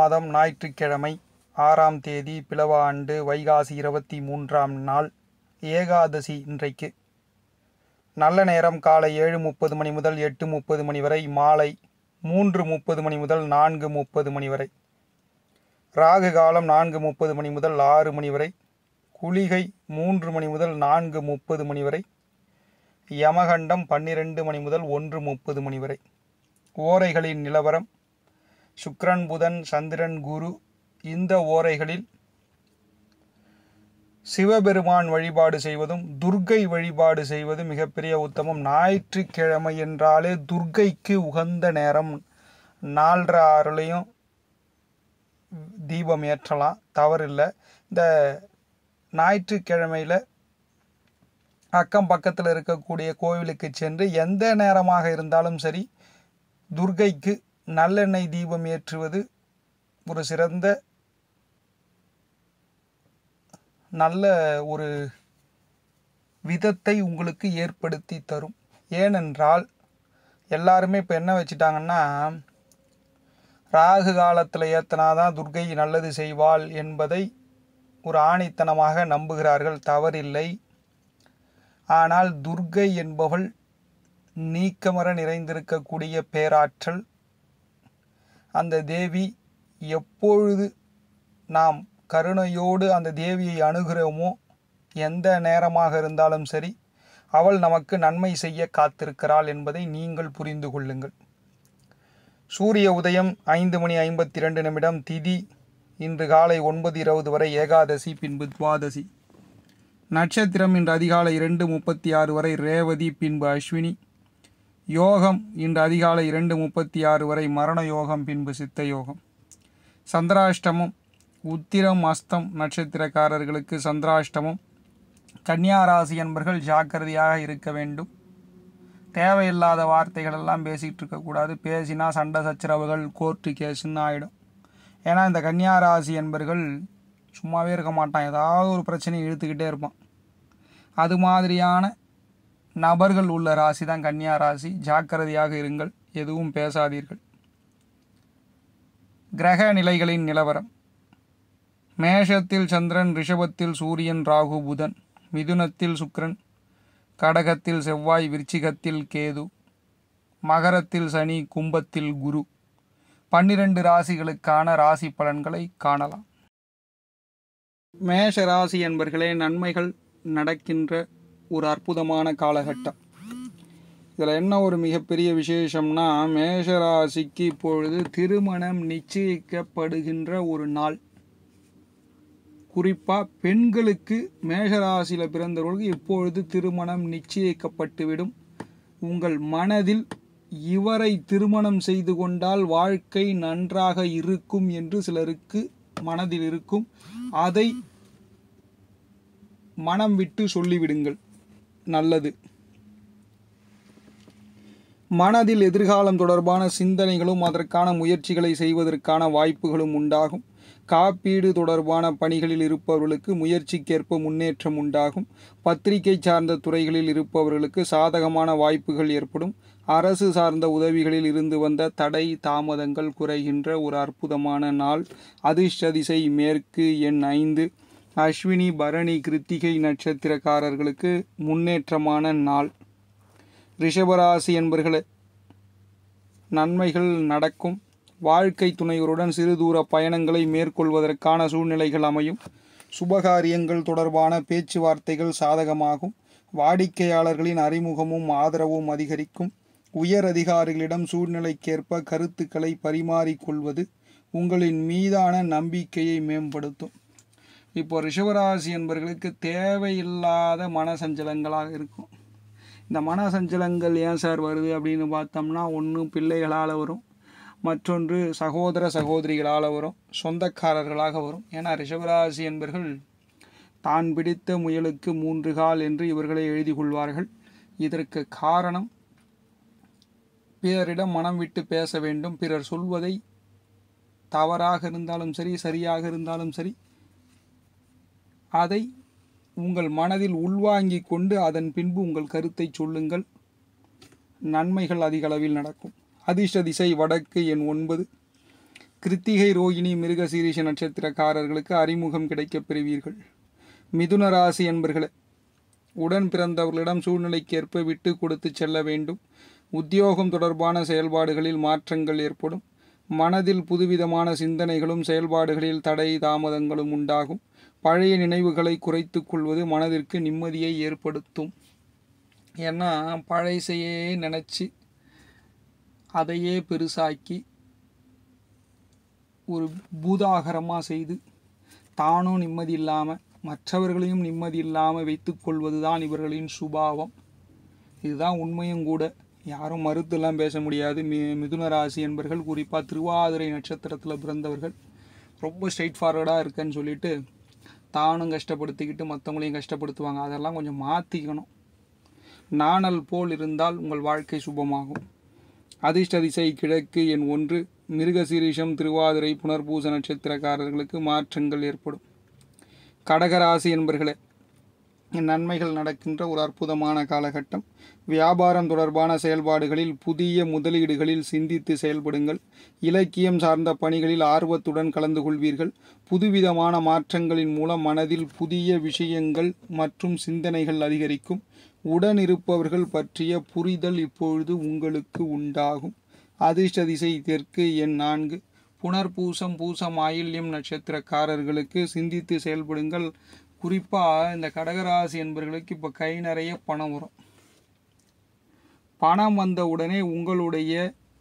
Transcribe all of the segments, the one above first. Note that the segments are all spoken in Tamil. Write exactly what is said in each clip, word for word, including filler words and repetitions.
மாதம் ஞாயிற்றுக்கிழமை ஆறாம் தேதி பிலவ ஆண்டு வைகாசி இருபத்தி மூன்றாம் நாள் ஏகாதசி இன்றைக்கு. நல்ல நேரம் காலை ஏழு முப்பது மணி முதல் எட்டு முப்பது மணி வரை, மாலை மூன்று முப்பது மணி முதல் நான்கு முப்பது மணி வரை. ராகு காலம் நான்கு முப்பது மணி முதல் ஆறு மணி வரை. குளிகை மூன்று மணி முதல் நான்கு முப்பது மணி வரை. யமகண்டம் பன்னிரண்டு மணி முதல் ஒன்று முப்பது மணி வரை. ஓரைகளின் நிலவரம்: சுக்கிரன், புதன், சந்திரன், குரு. இந்த ஓரைகளில் சிவபெருமான் வழிபாடு செய்வதும் துர்க்கை வழிபாடு செய்வதும் மிகப்பெரிய உத்தமம். ஞாயிற்றுக்கிழமை என்றாலே துர்க்கைக்கு உகந்த நேரம். நாலரை ஆறுலையும் தீபம் ஏற்றலாம், தவறில்லை. இந்த ஞாயிற்றுக்கிழமையில் அக்கம் பக்கத்தில் இருக்கக்கூடிய கோவிலுக்கு சென்று எந்த நேரமாக இருந்தாலும் சரி துர்க்கைக்கு நல்லெண்ணெய் தீபம் ஏற்றுவது ஒரு சிறந்த நல்ல ஒரு விதத்தை உங்களுக்கு ஏற்படுத்தி தரும். ஏனென்றால் எல்லாருமே இப்போ என்ன வச்சுட்டாங்கன்னா, ராகு காலத்தில் ஏத்தனாதான் துர்க்கை நல்லது செய்வாள் என்பதை ஒரு ஆணித்தனமாக நம்புகிறார்கள். தவறில்லை. ஆனால் துர்க்கை என்பவள் நீக்கமர நிறைந்திருக்கக்கூடிய பேராற்றல். அந்த தேவி எப்பொழுது நாம் கருணையோடு அந்த தேவியை அணுகிறோமோ, எந்த நேரமாக இருந்தாலும் சரி அவள் நமக்கு நன்மை செய்ய காத்திருக்கிறாள் என்பதை நீங்கள் புரிந்து கொள்ளுங்கள். சூரிய உதயம் ஐந்து மணி ஐம்பத்தி இரண்டு நிமிடம். திதி இன்று காலை ஒன்பது இருபது வரை ஏகாதசி, பின்பு துவாதசி. நட்சத்திரம் இன்று அதிகாலை இரண்டு முப்பத்தி ஆறு வரை ரேவதி, பின்பு அஸ்வினி. யோகம் இன்று அதிகாலை இரண்டு முப்பத்தி ஆறு வரை மரண யோகம், பின்பு சித்த யோகம். சந்திராஷ்டமம் உத்திரம் அஸ்தம் நட்சத்திரக்காரர்களுக்கு சந்திராஷ்டமம். கன்னியா ராசி என்பர்கள் ஜாக்கிரதையாக இருக்க வேண்டும். தேவையில்லாத வார்த்தைகள் எல்லாம் பேசிகிட்டு இருக்கக்கூடாது. பேசினா சண்டை சச்சரவுகள், கோர்ட்டு கேஸுன்னு ஆகிடும். ஏன்னா இந்த கன்னியா ராசி என்பர்கள் சும்மாவே இருக்க மாட்டான், ஏதாவது ஒரு பிரச்சனையை இழுத்துக்கிட்டே இருப்பான். அது மாதிரியான நபர்கள் உள்ள ராசி தான் கன்னியா ராசி. ஜாக்கிரதையாக இருங்கள், எதுவும் பேசாதீர்கள். கிரக நிலைகளின் நிலவரம்: மேஷத்தில் சந்திரன், ரிஷபத்தில் சூரியன், ராகு, புதன். மிதுனத்தில் சுக்கிரன், கடகத்தில் செவ்வாய், விருச்சிகத்தில் கேது, மகரத்தில் சனி, கும்பத்தில் குரு. பன்னிரண்டு ராசிகளுக்கான ராசி பலன்களை காணலாம். மேஷ ராசி என்பர்களே, நன்மைகள் நடக்கின்ற ஒரு அற்புதமான காலகட்டம். இதில் என்ன ஒரு மிகப்பெரிய விசேஷம்னா, மேஷ ராசிக்கு இப்பொழுது திருமணம் நிச்சயிக்கப்படுகின்ற ஒரு நாள். குறிப்பாக பெண்களுக்கு மேஷராசியில் பிறந்தவர்களுக்கு இப்பொழுது திருமணம் நிச்சயிக்கப்பட்டுவிடும். உங்கள் மனதில் இவரை திருமணம் செய்து கொண்டால் வாழ்க்கை நன்றாக இருக்கும் என்று சிலருக்கு மனதில் இருக்கும். அதை மனம் விட்டு சொல்லிவிடுங்கள், நல்லது. மனதில் எதிர்காலம் தொடர்பான சிந்தனைகளும் அதற்கான முயற்சிகளை செய்வதற்கான வாய்ப்புகளும் உண்டாகும். காப்பீடு தொடர்பான பணிகளில் இருப்பவர்களுக்கு முயற்சிக்கேற்ப முன்னேற்றம் உண்டாகும். பத்திரிகை சார்ந்த துறைகளில் இருப்பவர்களுக்கு சாதகமான வாய்ப்புகள் ஏற்படும். அரசு சார்ந்த உதவிகளில் இருந்து வந்த தடை தாமதங்கள் குறைகின்ற ஒரு அற்புதமான நாள். அதிர்ஷ்ட திசை மேற்கு, எண் ஐந்து. அஸ்வினி, பரணி, கிருத்திகை நட்சத்திரக்காரர்களுக்கு முன்னேற்றமான நாள். ரிஷபராசி என்பர்களே, நன்மைகள் நடக்கும். வாழ்க்கை துணைவருடன் சிறு தூர பயணங்களை மேற்கொள்வதற்கான சூழ்நிலைகள் அமையும். சுபகாரியங்கள் தொடர்பான பேச்சுவார்த்தைகள் சாதகமாகும். வாடிக்கையாளர்களின் அறிமுகமும் ஆதரவும் அதிகரிக்கும். உயர் அதிகாரிகளிடம் சூழ்நிலைக்கேற்ப கருத்துக்களை பரிமாறிக்கொள்வது உங்களின் மீதான நம்பிக்கையை மேம்படுத்தும். இப்போ ரிஷபராசி என்பவர்களுக்கு தேவையில்லாத மனசஞ்சலங்களாக இருக்கும். இந்த மனசஞ்சலங்கள் ஏன் சார் வருது அப்படின்னு பார்த்தோம்னா, ஒன்று பிள்ளைகளால் வரும், மற்றொன்று சகோதர சகோதரிகளால் வரும், சொந்தக்காரர்களாக வரும். ஏன்னா ரிஷபராசி என்பர்கள் தான் பிடித்த முயலுக்கு மூன்று கால் என்று இவர்களை எழுதி கொள்வார்கள். இதற்கு காரணம், பிறரிடம் மனம் விட்டு பேச வேண்டும். பிறர் சொல்வதை தவறாக இருந்தாலும் சரி, சரியாக இருந்தாலும் சரி, அதை உங்கள் மனதில் உள்வாங்கி கொண்டு அதன் பின்பு உங்கள் கருத்தை சொல்லுங்கள். நன்மைகள் அதிக அளவில் நடக்கும். அதிர்ஷ்ட திசை வடக்கு, எண் ஒன்பது. கிருத்திகை ரோகிணி மிருகசீரிஷ நட்சத்திரக்காரர்களுக்கு அறிமுகம் கிடைக்கப் பெறுவீர்கள். மிதுன ராசி என்பர்களே, உடன் பிறந்தவர்களிடம் சூழ்நிலைக்கேற்ப விட்டு கொடுத்து செல்ல வேண்டும். உத்தியோகம் தொடர்பான செயல்பாடுகளில் மாற்றங்கள் ஏற்படும். மனதில் புதுவிதமான சிந்தனைகளும் செயல்பாடுகளில் தடை தாமதங்களும் உண்டாகும். பழைய நினைவுகளை குறைத்து கொள்வது மனதிற்கு நிம்மதியை ஏற்படுத்தும். ஏன்னா பழைசையே நினச்சி அதையே பெருசாக்கி ஒரு பூதாகரமாக செய்து தானும் நிம்மதி இல்லாமல் மற்றவர்களையும் நிம்மதி இல்லாமல் வைத்து கொள்வது தான் இவர்களின் சுபாவம். இதுதான் உண்மையும் கூட, யாரும் மறுத்துலாம் பேச முடியாது. மி மிதுன ராசி என்பர்கள் குறிப்பாக திருவாதிரை நட்சத்திரத்தில் பிறந்தவர்கள் ரொம்ப ஸ்ட்ரெயிட் ஃபார்வர்டாக இருக்கேன்னு சொல்லிட்டு தானும் கஷ்டப்படுத்திக்கிட்டு மற்றவங்களையும் கஷ்டப்படுத்துவாங்க. அதெல்லாம் கொஞ்சம் மாற்றிக்கணும். நாணல் போல் இருந்தால் உங்கள் வாழ்க்கை சுபமாகும். அதிர்ஷ்ட திசை கிழக்கு. எண் ஒன்று. மிருகசீரிஷம் திருவாதிரை புனர்பூச நட்சத்திரக்காரர்களுக்கு மாற்றங்கள் ஏற்படும். கடகராசி என்பர்களே, நன்மைகள் நடக்கின்ற ஒரு அற்புதமான காலகட்டம். வியாபாரம் தொடர்பான செயல்பாடுகளில் புதிய முதலீடுகளில் சிந்தித்து செயல்படுங்கள். இலக்கியம் சார்ந்த பணிகளில் ஆர்வத்துடன் கலந்து கொள்வீர்கள். புதுவிதமான மாற்றங்களின் மூலம் மனதில் புதிய விஷயங்கள் மற்றும் சிந்தனைகள் அதிகரிக்கும். உடன் இருப்பவர்கள் பற்றிய புரிதல் இப்பொழுது உங்களுக்கு உண்டாகும். அதிர்ஷ்ட திசை தெற்கு. எண் நான்கு. புனர்பூசம் பூசம் ஆயில்யம் நட்சத்திரக்காரர்களுக்கு சிந்தித்து செயல்படுங்கள். குறிப்பாக இந்த கடகராசி என்பவர்களுக்கு இப்போ கை நிறைய பணம் வரும். பணம் வந்த உடனே உங்களுடைய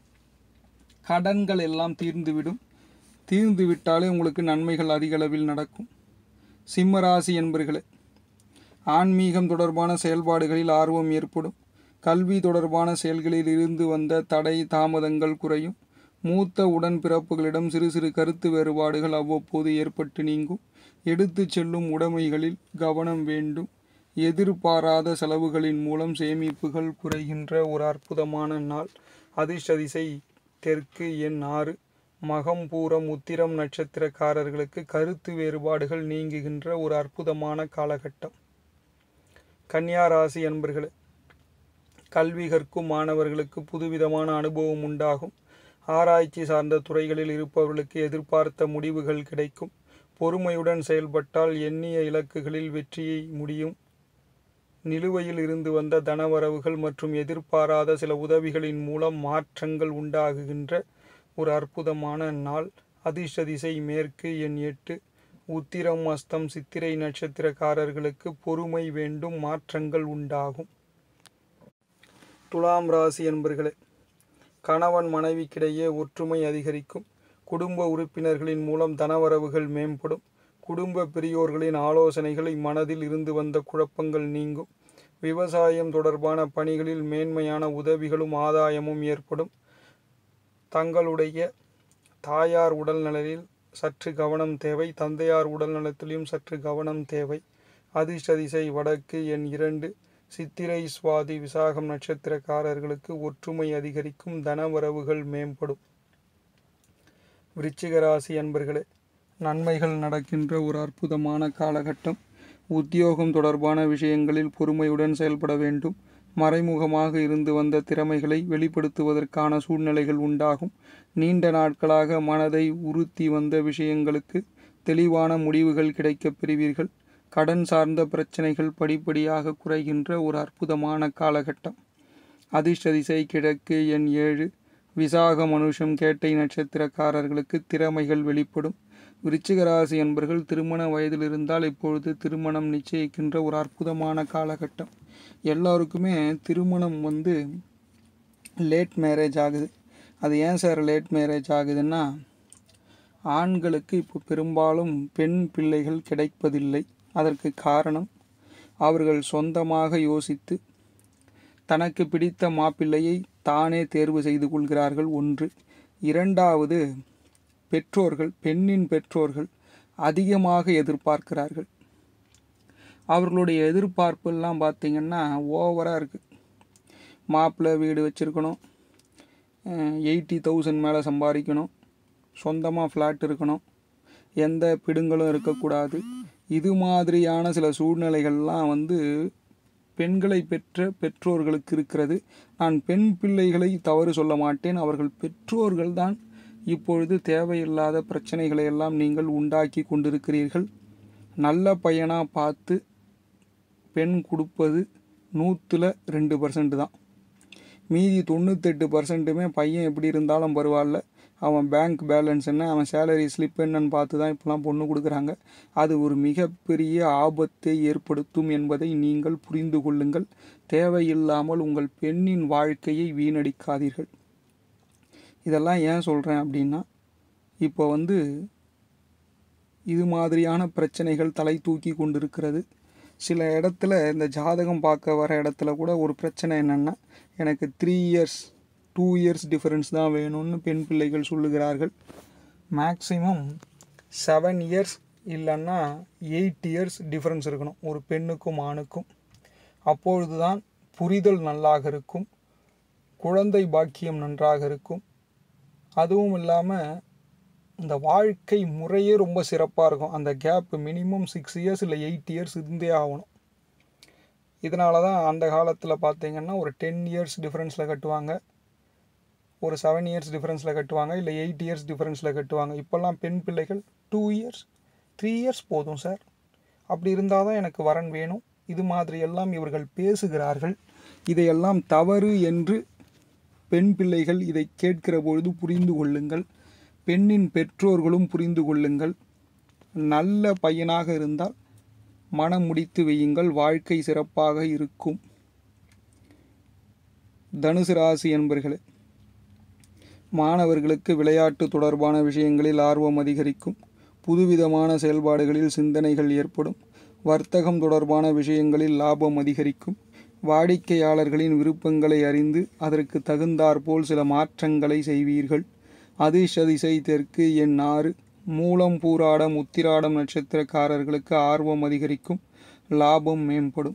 கடன்கள் எல்லாம் தீர்ந்துவிடும். தீர்ந்து விட்டாலே உங்களுக்கு நன்மைகள் அதிக அளவில் நடக்கும். சிம்மராசி என்பர்களே, ஆன்மீகம் தொடர்பான செயல்பாடுகளில் ஆர்வம் ஏற்படும். கல்வி தொடர்பான செயல்களில் இருந்து வந்த தடை தாமதங்கள் குறையும். மூத்த உடன் பிறப்புகளிடம் சிறு சிறு கருத்து வேறுபாடுகள் அவ்வப்போது ஏற்பட்டு நீங்கும். எடுத்து செல்லும் உடைமைகளில் கவனம் வேண்டும். எதிர்பாராத செலவுகளின் மூலம் சேமிப்புகள் குறைகின்ற ஒரு அற்புதமான நாள். அதிர்ஷ்ட திசை தெற்கு. எண் ஆறு. மகம் பூரம் உத்திரம் நட்சத்திரக்காரர்களுக்கு கருத்து வேறுபாடுகள் நீங்குகின்ற ஒரு அற்புதமான காலகட்டம். கன்னியா ராசி என்பர்களே, கல்வி கற்கும் மாணவர்களுக்கு புதுவிதமான அனுபவம் உண்டாகும். ஆராய்ச்சி சார்ந்த துறைகளில் இருப்பவர்களுக்கு எதிர்பார்த்த முடிவுகள் கிடைக்கும். பொறுமையுடன் செயல்பட்டால் எண்ணிய இலக்குகளில் வெற்றியை முடியும். நிலுவையில் இருந்து வந்த தனவரவுகள் மற்றும் எதிர்பாராத சில உதவிகளின் மூலம் மாற்றங்கள் உண்டாகுகின்ற ஒரு அற்புதமான நாள். அதிர்ஷ்ட திசை மேற்கு. எண் எட்டு. உத்திரம் அஸ்தம் சித்திரை நட்சத்திரக்காரர்களுக்கு பொறுமை வேண்டும். மாற்றங்கள் உண்டாகும். துலாம் ராசி என்பர்களே, கணவன் மனைவிக்கிடையே ஒற்றுமை அதிகரிக்கும். குடும்ப உறுப்பினர்களின் மூலம் தனவரவுகள் மேம்படும். குடும்ப பெரியோர்களின் ஆலோசனைகளை மனதில் இருந்து வந்த குழப்பங்கள் நீங்கும். விவசாயம் தொடர்பான பணிகளில் மேன்மையான உதவிகளும் ஆதாயமும் ஏற்படும். தங்களுடைய தாயார் உடல்நலில் சற்று கவனம் தேவை. தந்தையார் உடல் நலத்திலும் சற்று கவனம் தேவை. அதிர்ஷ்ட திசை வடக்கு. எண் இரண்டு. சித்திரை சுவாதி விசாகம் நட்சத்திரக்காரர்களுக்கு ஒற்றுமை அதிகரிக்கும். தனவரவுகள் மேம்படும். விருச்சிக ராசி அன்பர்களே, நன்மைகள் நடக்கின்ற ஒரு அற்புதமான காலகட்டம். உத்தியோகம் தொடர்பான விஷயங்களில் பொறுமையுடன் செயல்பட வேண்டும். மறைமுகமாக இருந்து வந்த திறமைகளை வெளிப்படுத்துவதற்கான சூழ்நிலைகள் உண்டாகும். நீண்ட நாட்களாக மனதை உறுத்தி வந்த விஷயங்களுக்கு தெளிவான முடிவுகள் கிடைக்கப் பெறுவீர்கள். கடன் சார்ந்த பிரச்சனைகள் படிப்படியாக குறைகின்ற ஒரு அற்புதமான காலகட்டம். அதிர்ஷ்ட திசை கிழக்கு. எண் ஏழு. விசாக மனுஷம் கேட்டை நட்சத்திரக்காரர்களுக்கு திறமைகள் வெளிப்படும். விருச்சிக ராசி என்பர்கள் திருமண வயதில் இருந்தால் இப்பொழுது திருமணம் நிச்சயிக்கின்ற ஒரு அற்புதமான காலகட்டம். எல்லாருக்குமே திருமணம் வந்து லேட் மேரேஜ் ஆகுது. அது ஏன் சார் லேட் மேரேஜ் ஆகுதுன்னா, ஆண்களுக்கு இப்போ பெரும்பாலும் பெண் பிள்ளைகள் கிடைப்பதில்லை. அதற்கு காரணம், அவர்கள் சொந்தமாக யோசித்து தனக்கு பிடித்த மாப்பிள்ளையை தானே தேர்வு செய்து கொள்கிறார்கள். ஒன்று. இரண்டாவது, பெற்றோர்கள் பெண்ணின் பெற்றோர்கள் அதிகமாக எதிர்பார்க்கிறார்கள். அவர்களுடைய எதிர்பார்ப்பெல்லாம் பார்த்திங்கன்னா ஓவராக இருக்குது. மாப்பிள்ளை வீடு வச்சுருக்கணும், எயிட்டி தௌசண்ட் மேலே சம்பாதிக்கணும், சொந்தமாக ஃப்ளாட் இருக்கணும், எந்த பிடுங்களும் இருக்கக்கூடாது. இது மாதிரியான சில சூழ்நிலைகள்லாம் வந்து பெண்களை பெற்ற பெற்றோர்களுக்கு இருக்கிறது. நான் பெண் பிள்ளைகளை தவறு சொல்ல மாட்டேன். அவர்கள் பெற்றோர்கள் தான் இப்பொழுது தேவையில்லாத பிரச்சனைகளை எல்லாம் நீங்கள் உண்டாக்கி கொண்டிருக்கிறீர்கள். நல்ல பையனாக பார்த்து பெண் கொடுப்பது நூற்றில் ரெண்டு பர்சன்ட் தான். மீதி தொண்ணூத்தெட்டு பர்சன்ட்டுமே பையன் எப்படி இருந்தாலும் பரவாயில்ல, அவன் பேங்க் பேலன்ஸ் என்ன, அவன் சேலரி ஸ்லிப் என்னன்னு பார்த்து தான் இப்போலாம் பொண்ணு கொடுக்குறாங்க. அது ஒரு மிகப்பெரிய ஆபத்தை ஏற்படுத்தும் என்பதை நீங்கள் புரிந்து கொள்ளுங்கள். தேவையில்லாமல் உங்கள் பெண்ணின் வாழ்க்கையை வீணடிக்காதீர்கள். இதெல்லாம் ஏன் சொல்கிறேன் அப்படின்னா, இப்போ வந்து இது மாதிரியான பிரச்சனைகள் தலை தூக்கி கொண்டிருக்கிறது. சில இடத்துல இந்த ஜாதகம் பார்க்க வர இடத்துல கூட ஒரு பிரச்சனை என்னென்னா, எனக்கு three years two years difference தான் வேணும்னு பெண் பிள்ளைகள் சொல்லுகிறார்கள். மேக்ஸிமம் செவன் இயர்ஸ் இல்லைன்னா எயிட் இயர்ஸ் டிஃப்ரென்ஸ் இருக்கணும் ஒரு பெண்ணுக்கும் ஆணுக்கும். அப்பொழுது தான் புரிதல் நல்லாக இருக்கும், குழந்தை பாக்கியம் நன்றாக இருக்கும். அதுவும் இல்லாமல் இந்த வாழ்க்கை முறையே ரொம்ப சிறப்பாக இருக்கும். அந்த கேப் மினிமம் சிக்ஸ் இயர்ஸ் இல்லை எயிட் இயர்ஸ் இருந்தே ஆகணும். இதனால தான் அந்த காலத்தில் பார்த்தீங்கன்னா ஒரு டென் இயர்ஸ் டிஃப்ரென்ஸில் கட்டுவாங்க, ஒரு செவன் இயர்ஸ் டிஃப்ரென்ஸில் கட்டுவாங்க, இல்லை எயிட் இயர்ஸ் டிஃப்ரென்ஸில் கட்டுவாங்க. இப்போல்லாம் பெண் பிள்ளைகள் டூ இயர்ஸ் த்ரீ இயர்ஸ் போதும் சார், அப்படி இருந்தால் தான் எனக்கு வரன் வேணும், இது மாதிரியெல்லாம் இவர்கள் பேசுகிறார்கள். இதையெல்லாம் தவறு என்று பெண் பிள்ளைகள் இதை கேட்கிற பொழுது புரிந்து கொள்ளுங்கள். பெண்ணின் பெற்றோர்களும் புரிந்து கொள்ளுங்கள். நல்ல பையனாக இருந்தால் மனம் முடித்து வையுங்கள், வாழ்க்கை சிறப்பாக இருக்கும். தனுசு ராசி என்பர்களே, மாணவர்களுக்கு விளையாட்டு தொடர்பான விஷயங்களில் ஆர்வம் அதிகரிக்கும். புதுவிதமான செயல்பாடுகளில் சிந்தனைகள் ஏற்படும். வர்த்தகம் தொடர்பான விஷயங்களில் லாபம் அதிகரிக்கும். வாடிக்கையாளர்களின் விருப்பங்களை அறிந்து அதற்கு தகுந்தாற்போல் சில மாற்றங்களை செய்வீர்கள். அதிர்ஷ்ட திசை தெற்கு, எண் ஆறு. மூலம் பூராடம் உத்திராடம் நட்சத்திரக்காரர்களுக்கு ஆர்வம் அதிகரிக்கும், லாபம் மேம்படும்.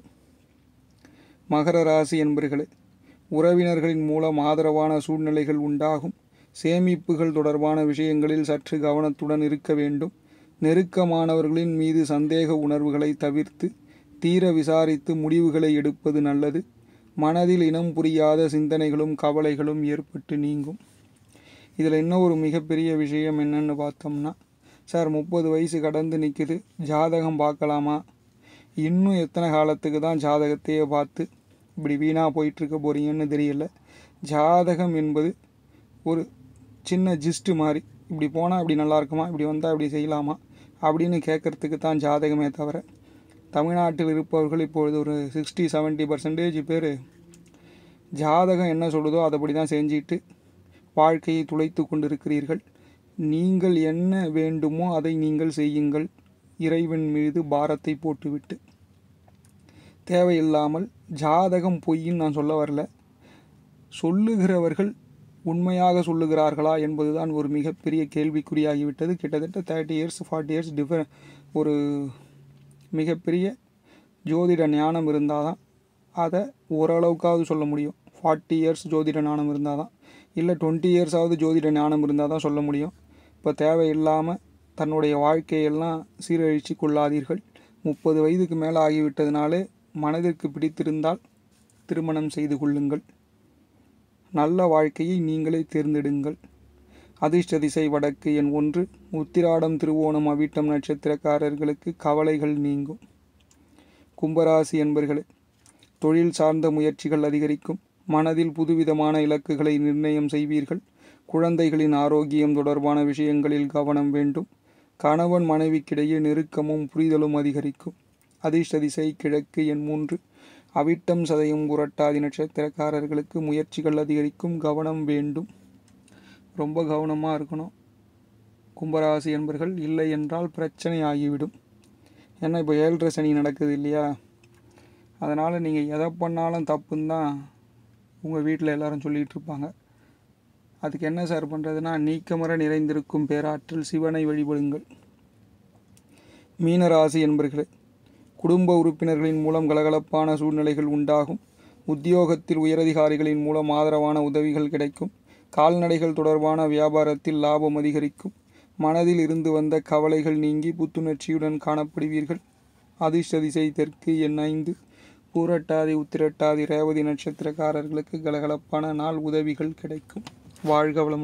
மகர ராசி என்பர்களே, உறவினர்களின் மூலம் ஆதரவான சூழ்நிலைகள் உண்டாகும். சேமிப்புகள் தொடர்பான விஷயங்களில் சற்று கவனத்துடன் இருக்க வேண்டும். நெருக்கமானவர்களின் மீது சந்தேக உணர்வுகளை தவிர்த்து தீர விசாரித்து முடிவுகளை எடுப்பது நல்லது. மனதில் இனம் புரியாத சிந்தனைகளும் கவலைகளும் ஏற்பட்டு நீங்கும். இதில் இன்னும் ஒரு மிகப்பெரிய விஷயம் என்னன்னு பார்த்தோம்னா, சார் முப்பது வயசு கடந்து நிற்குது, ஜாதகம் பார்க்கலாமா? இன்னும் எத்தனை காலத்துக்கு தான் ஜாதகத்தையே பார்த்து இப்படி வீணாக போயிட்டுருக்க போகிறீங்கன்னு தெரியல. ஜாதகம் என்பது ஒரு சின்ன ஜிஸ்ட்டு மாதிரி, இப்படி போனால் இப்படி நல்லா இருக்குமா, இப்படி வந்தால் இப்படி செய்யலாமா அப்படின்னு கேட்குறதுக்கு தான் ஜாதகமே தவிர, தமிழ்நாட்டில் இருப்பவர்கள் இப்பொழுது ஒரு சிக்ஸ்டி செவன்ட்டி பர்சன்டேஜ் பேர் ஜாதகம் என்ன சொல்லுதோ அதைப்படி தான் செஞ்சுட்டு வாழ்க்கையை துளைத்து கொண்டிருக்கிறீர்கள். நீங்கள் என்ன வேண்டுமோ அதை நீங்கள் செய்யுங்கள், இறைவன் மீது பாரத்தை போட்டுவிட்டு. தேவையில்லாமல் ஜாதகம் பொய்ன்னு நான் சொல்ல வரல, சொல்லுகிறவர்கள் உண்மையாக சொல்லுகிறார்களா என்பதுதான் ஒரு மிகப்பெரிய கேள்விக்குறியாகிவிட்டது. கிட்டத்தட்ட thirty years forty years differ ஒரு மிகப்பெரிய ஜோதிட ஞானம் இருந்தால் தான் அதை ஓரளவுக்காவது சொல்ல முடியும். ஃபார்ட்டி இயர்ஸ் ஜோதிட ஞானம் இருந்தால் தான், இல்லை டுவெண்ட்டி இயர்ஸாவது ஜோதிட ஞானம் இருந்தால் தான் சொல்ல முடியும். இப்போ தேவையில்லாமல் தன்னுடைய வாழ்க்கையெல்லாம் சீரழித்து கொள்ளாதீர்கள். முப்பது வயதுக்கு மேலே ஆகிவிட்டதுனாலே மனதிற்கு பிடித்திருந்தால் திருமணம் செய்து கொள்ளுங்கள். நல்ல வாழ்க்கையை நீங்களே தேர்ந்தெடுங்கள். அதிர்ஷ்ட திசை வடக்கு, எண் ஒன்று. உத்திராடம் திருவோணம் அவிட்டம் நட்சத்திரக்காரர்களுக்கு கவலைகள் நீங்கும். கும்பராசி என்பர்களே, தொழில் சார்ந்த முயற்சிகள் அதிகரிக்கும். மனதில் புதுவிதமான இலக்குகளை நிர்ணயம் செய்வீர்கள். குழந்தைகளின் ஆரோக்கியம் தொடர்பான விஷயங்களில் கவனம் வேண்டும். கணவன் மனைவிக்கிடையே நெருக்கமும் புரிதலும் அதிகரிக்கும். அதிர்ஷ்ட திசை கிழக்கு, எண் மூன்று. அவிட்டம் சதயம் புரட்டாதி நட்சத்திரக்காரர்களுக்கு முயற்சிகள் அதிகரிக்கும், கவனம் வேண்டும். ரொம்ப கவனமாக இருக்கணும் கும்பராசி என்பர்கள், இல்லை என்றால் பிரச்சனை ஆகிவிடும். ஏன்னா இப்போ ஏழரை சனி நடக்குது இல்லையா, அதனால் நீங்கள் எதை பண்ணாலும் தப்புன்னு தான் உங்கள் வீட்டில் எல்லாரும் சொல்லிகிட்டு இருப்பாங்க. அதுக்கு என்ன சார் பண்ணுறதுனா, நீக்கமர நிறைந்திருக்கும் பேராற்றல் சிவனை வழிபடுங்கள். மீனராசி என்பர்களே, குடும்ப உறுப்பினர்களின் மூலம் கலகலப்பான சூழ்நிலைகள் உண்டாகும். உத்தியோகத்தில் உயரதிகாரிகளின் மூலம் ஆதரவான உதவிகள் கிடைக்கும். கால்நடைகள் தொடர்பான வியாபாரத்தில் லாபம் அதிகரிக்கும். மனதில் இருந்து வந்த கவலைகள் நீங்கி புத்துணர்ச்சியுடன் காணப்படுவீர்கள். அதிர்ஷ்ட திசை தெற்கு, எண் ஐந்து. பூரட்டாதி உத்திரட்டாதி ரேவதி நட்சத்திரக்காரர்களுக்கு கலகலப்பான நாள், உதவிகள் கிடைக்கும். வாழ்க வளம்.